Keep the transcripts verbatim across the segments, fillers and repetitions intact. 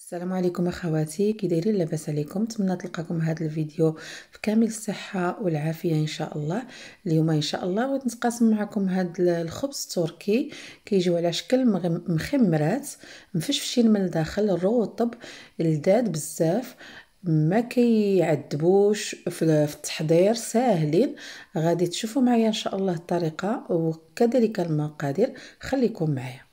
السلام عليكم اخواتي، كي دايرين؟ لاباس عليكم؟ نتمنى تلقاكم هذا الفيديو في كامل الصحه والعافيه ان شاء الله. اليوم ان شاء الله بغيت نتقاسم معكم هذا الخبز التركي، كيجيو على شكل مخمرات مفشفشين من الداخل، الرطب لذاذ بزاف، ما كيعذبوش في التحضير، ساهلين. غادي تشوفوا معايا ان شاء الله الطريقه وكذلك المقادير، خليكم معايا.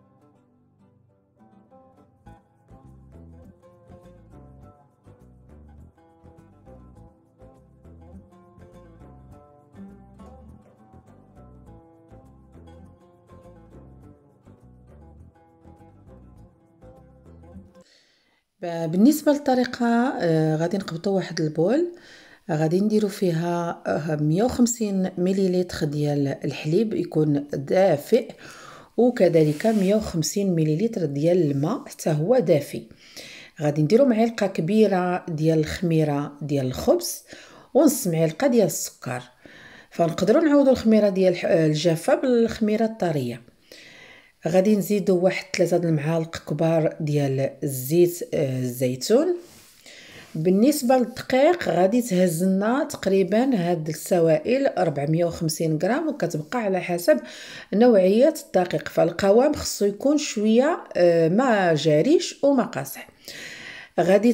بالنسبه للطريقه، آه غادي نقبطوا واحد البول، غادي نديروا فيها آه مية وخمسين مليلتر ديال الحليب يكون دافئ، وكذلك مية وخمسين مليلتر ديال الماء حتى هو دافئ. غادي نديروا معلقه كبيره ديال الخميره ديال الخبز ونص معلقه ديال السكر، فنقدروا نعوضوا الخميره ديال الجافه بالخميره الطريه. غادي نزيدوا واحد ثلاثة المعالق كبار ديال الزيت الزيتون. بالنسبه للدقيق غادي تهز لنا تقريبا هاد السوائل أربعمية وخمسين غرام، وكتبقى على حسب نوعيه الدقيق، فالقوام خصو يكون شويه ما جاريش وما قاصح. غادي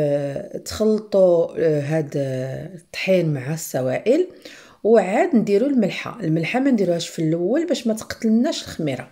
تخلطوا هاد الطحين مع السوائل، وعاد نديروا الملحه. الملحه ما نديروهاش في الاول باش ما تقتلناش الخميره.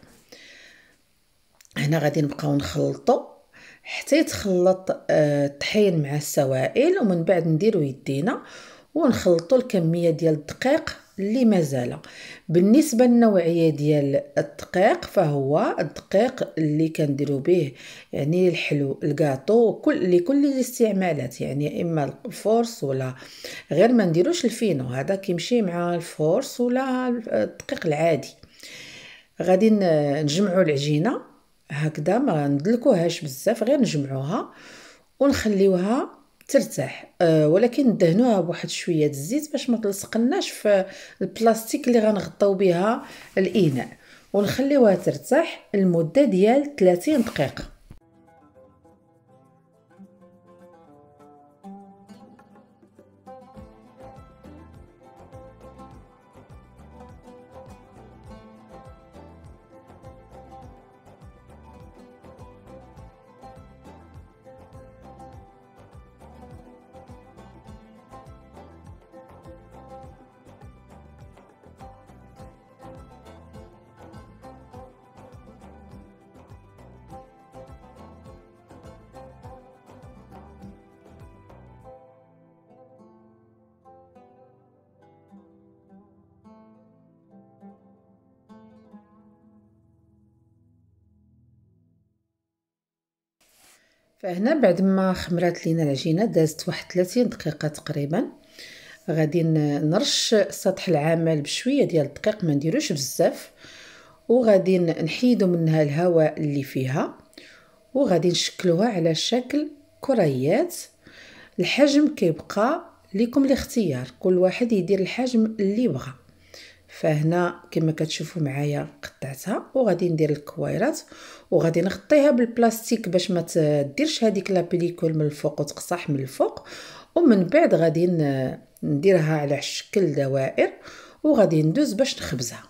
هنا غادي نبقاو نخلطوا حتى يتخلط الطحين مع السوائل، ومن بعد نديرو يدينا ونخلطوا الكميه ديال الدقيق اللي مازال. بالنسبه للنوعيه ديال الدقيق فهو الدقيق اللي كنديروا به يعني الحلو، الكاطو، كل لكل الاستعمالات، يعني اما الفورس ولا غير ما نديروش الفينو، هذا كيمشي مع الفورس ولا الدقيق العادي. غادي نجمعوا العجينه هكذا، ما ندلكوهاش بزاف، غير نجمعوها ونخليوها ترتاح، أه ولكن ندهنوها بواحد شويه الزيت باش ما تلصقناش في البلاستيك اللي غنغطيو بها الاناء، ونخليوها ترتاح لمده ديال ثلاثين دقيقه. فهنا بعد ما خمرات لينا العجينه، دازت واحد ثلاثين دقيقه تقريبا، غادي نرش سطح العمل بشويه ديال الدقيق، ما نديروش بزاف، وغادي نحيدو منها الهواء اللي فيها، وغادي نشكلوها على شكل كريات. الحجم كيبقى لكم الاختيار، كل واحد يدير الحجم اللي بغى. فهنا كما كتشوفوا معايا قطعتها، وغادي ندير الكويرات وغادي نغطيها بالبلاستيك باش ما تديرش هذيك لا بليكول من الفوق وتقصح من الفوق، ومن بعد غادي نديرها على شكل دوائر وغادي ندوز باش نخبزها.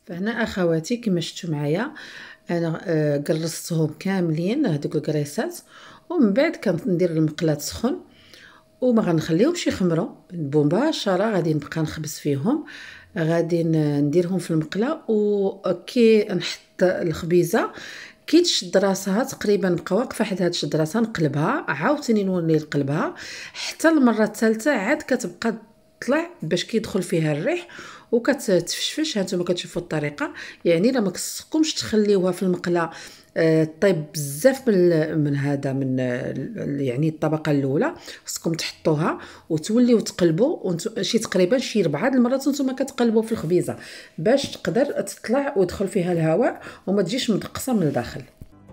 فهنا اخواتي كما شفتوا معايا انا آه، قرصتهم كاملين هذوك الكريسات، ومن بعد كندير المقله تسخن وما غنخليهمش يخمروا مباشره، غادي نبقى نخبز فيهم، غادي نديرهم في المقله وكي نحط الخبيزه كي تشد راسها تقريبا نبقى واقفه حدا هاد تشد راسها نقلبها عاوتاني نولي نقلبها حتى المره الثالثه عاد كتبقى تطلع باش كيدخل فيها الريح وكتفشفش. هانتوما كتشوفوا الطريقه، يعني راه ما كتسقمش تخليوها في المقله آه، طيب بزاف من من هذا من آه، يعني الطبقه الاولى، خصكم تحطوها وتوليو تقلبوا شي تقريبا شي ربعه د المرات نتوما كتقلبوا في الخبيزه باش تقدر تطلع ويدخل فيها الهواء وما تجيش مدقصه من الداخل.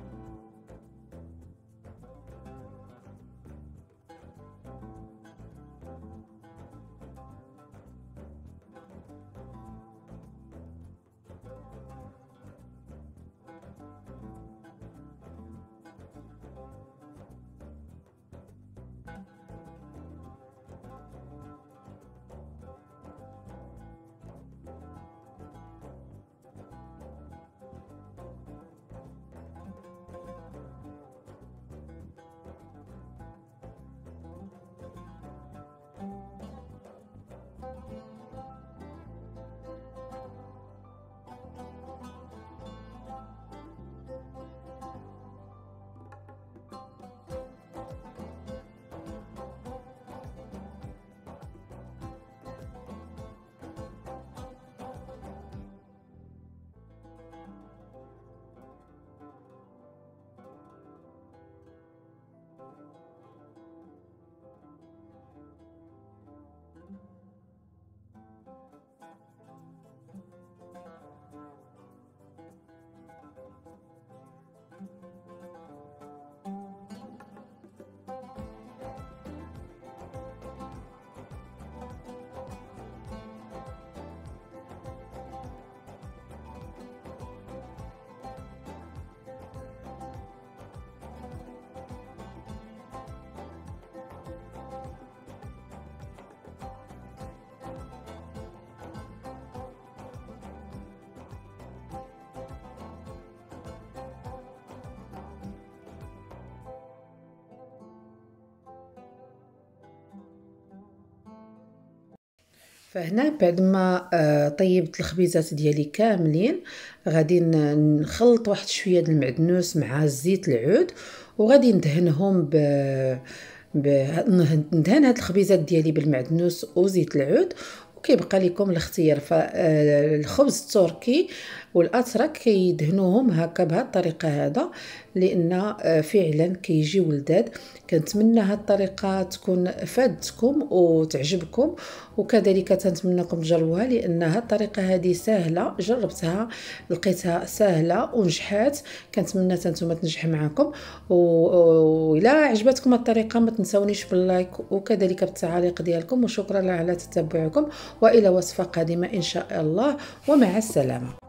فهنا بعد ما آه، طيبت الخبيزات ديالي كاملين غادي نخلط واحد شويه د المعدنوس مع زيت العود وغادي ندهنهم ب ب ندهن هاد الخبيزات ديالي بالمعدنوس وزيت العود، وكيبقى لكم الاختيار. فالخبز التركي والاتراك كيدهنوهم هكا بهذه الطريقه هذا لان فعلا كيجيو لذاذ. كنتمنى هذه الطريقه تكون فادتكم وتعجبكم، وكذلك تنتمنىكم تجربوها لان هذه الطريقه هذه سهله، جربتها لقيتها سهله ونجحات. كنتمنى نتوما تنجح معكم، وإلا عجبتكم الطريقه ما تنسونيش باللايك وكذلك بالتعاليق ديالكم، وشكرا على تتبعكم والى وصفه قادمه ان شاء الله، ومع السلامه.